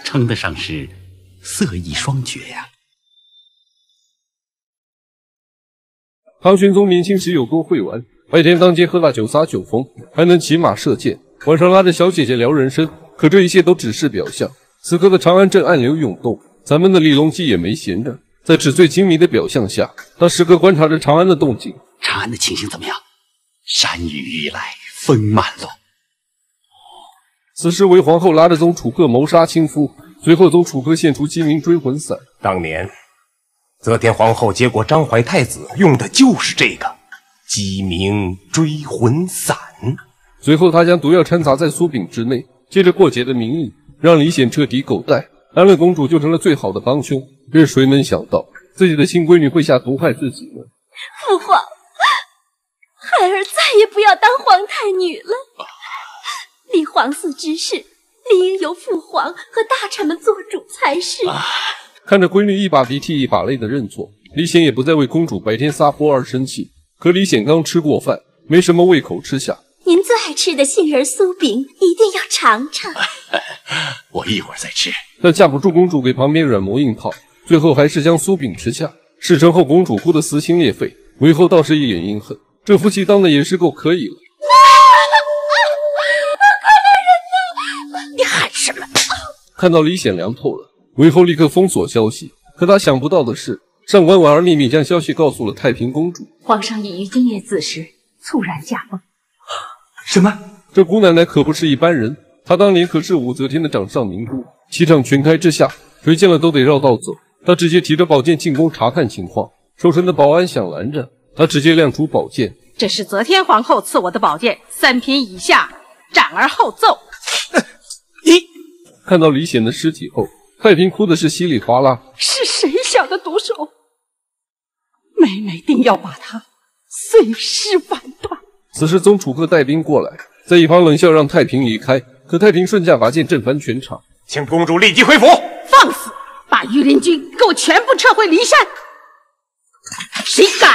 称得上是色艺双绝呀。 唐玄宗年轻时有多会玩，白天当街喝大酒撒酒疯，还能骑马射箭，晚上拉着小姐姐聊人生。可这一切都只是表象。此刻的长安正暗流涌动，咱们的李隆基也没闲着，在纸醉金迷的表象下，他时刻观察着长安的动静。 长安的情形怎么样？山雨欲来风满楼。 此时韦皇后拉着宗楚客谋杀亲夫，随后宗楚客献出鸡鸣追魂伞。 当年则天皇后接过张怀太子用的就是这个鸡鸣追魂伞。 随后他将毒药掺杂在酥饼之内，借着过节的名义让李显彻底狗带，安乐公主就成了最好的帮凶。这谁能想到自己的亲闺女会下毒害自己呢？ 父皇，孩儿再也不要当皇太女了。立皇嗣之事，理应由父皇和大臣们做主才是。 看着闺女一把鼻涕一把泪的认错，李显也不再为公主白天撒泼而生气。可李显刚吃过饭，没什么胃口吃下。 您最爱吃的杏仁酥饼一定要尝尝。 我一会儿再吃。 但架不住公主给旁边软磨硬泡，最后还是将酥饼吃下。事成后，公主哭得撕心裂肺，韦后倒是一脸阴恨，这夫妻当的也是够可以了。 快来人呐！你喊什么？ 看到李显凉透了，韦后立刻封锁消息。可他想不到的是，上官婉儿秘密将消息告诉了太平公主。 皇上已于今夜子时猝然驾崩。 什么？ 这姑奶奶可不是一般人，她当年可是武则天的掌上明珠，气场全开之下，谁见了都得绕道走。她直接提着宝剑进宫查看情况，守城的保安想拦着，她直接亮出宝剑。 这是则天皇后赐我的宝剑，3品以下斩而后奏。 看到李显的尸体后，太平哭的是稀里哗啦。 是谁下的毒手？妹妹定要把他碎尸万段。 此时宗楚客带兵过来，在一旁冷笑让太平离开，可太平顺驾把剑震翻全场。 请公主立即回府。 放肆！把御林军给我全部撤回骊山！谁敢？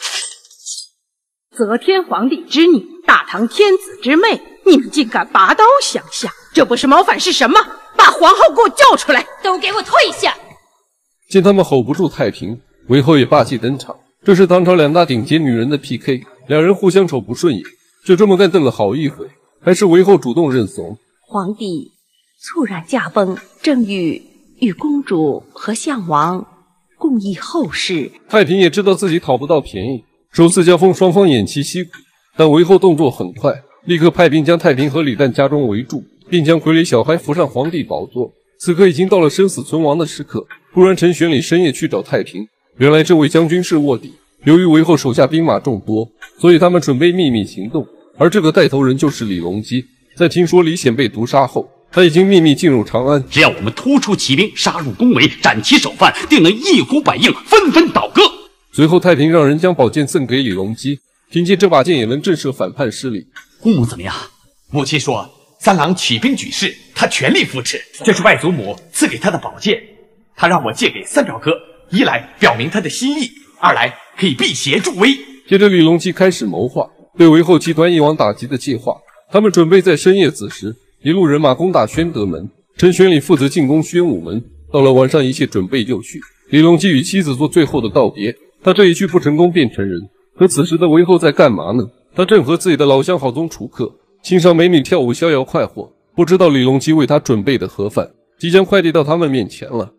则天皇帝之女，大唐天子之妹，你们竟敢拔刀相向，这不是谋反是什么？把皇后给我叫出来！ 都给我退下！ 见他们吼不住太平，韦后也霸气登场。这是唐朝2大顶尖女人的 PK， 两人互相瞅不顺眼，就这么干瞪了好一回，还是韦后主动认怂。 皇帝猝然驾崩，正与公主和项王共议后事。 太平也知道自己讨不到便宜，首次交锋双方偃旗息鼓，但韦后动作很快，立刻派兵将太平和李旦家中围住，并将傀儡小孩扶上皇帝宝座。此刻已经到了生死存亡的时刻，突然陈玄礼深夜去找太平，原来这位将军是卧底。由于韦后手下兵马众多，所以他们准备秘密行动，而这个带头人就是李隆基。在听说李显被毒杀后，他已经秘密进入长安。 只要我们突出骑兵，杀入宫闱，斩其首犯，定能一呼百应，纷纷倒戈。 随后太平让人将宝剑赠给李隆基，凭借这把剑也能震慑反叛势力。 姑母怎么样？ 母亲说三郎起兵举事，他全力扶持，这是外祖母赐给他的宝剑，他让我借给三表哥，一来表明他的心意，二来可以辟邪助威。 接着李隆基开始谋划，对韦后集团一网打尽的计划。他们准备在深夜子时一路人马攻打宣德门，陈玄礼负责进攻宣武门。到了晚上，一切准备就绪，李隆基与妻子做最后的道别。他这一去不成功便成仁。可此时的韦后在干嘛呢？他正和自己的老相好宗楚客欣赏美女跳舞，逍遥快活，不知道李隆基为他准备的盒饭即将快递到他们面前了。